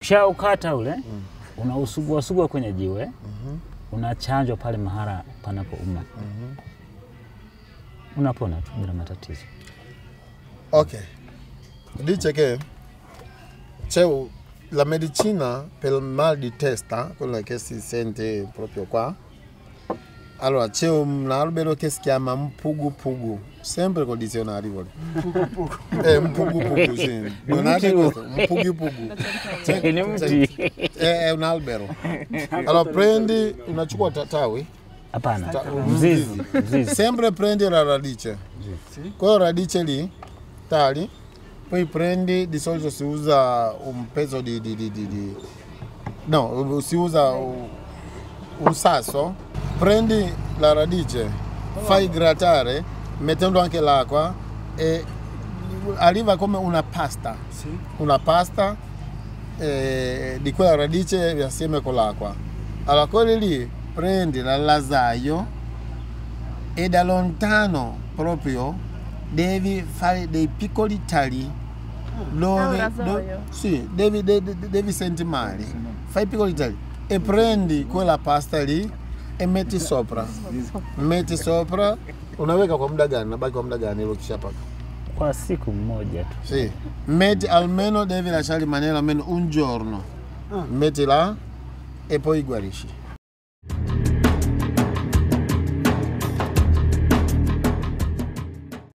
Ukishaukata ule, unausugua kwenye jiwe, unachanjwa pale mahara panapouma. Unapona tu bila matatizo. Ok. Dice che c'è la medicina per il mal di testa, quella che si sente proprio qua. Allora, c'è un albero che si chiama mpugu, sempre col dizionario. Mpugu, sì. Non ha detto, mpugu. È un albero. Allora, prendi una ciuccia tawi. Hapana. Mzizi. Sempre prendi la radice. Quella radice lì, tagli, poi prendi, di solito si usa un pezzo no, si usa un sasso, prendi la radice, fai grattare, mettendo anche l'acqua e arriva come una pasta. Una pasta di quella radice assieme con l'acqua. Allora quelli lì prendi l'alzaio e da lontano proprio devi fare dei piccoli tagli dove sì, devi sentire male. Fai piccoli tagli e prendi quella pasta lì e metti sopra. Metti sopra unaweka kwa muda gani? Nabaki kwa muda gani hilo kishapaka? Kwa siku moja tu. Sì. Metti almeno, devi lasciare rimanere almeno un giorno. Metti là e poi guarisci.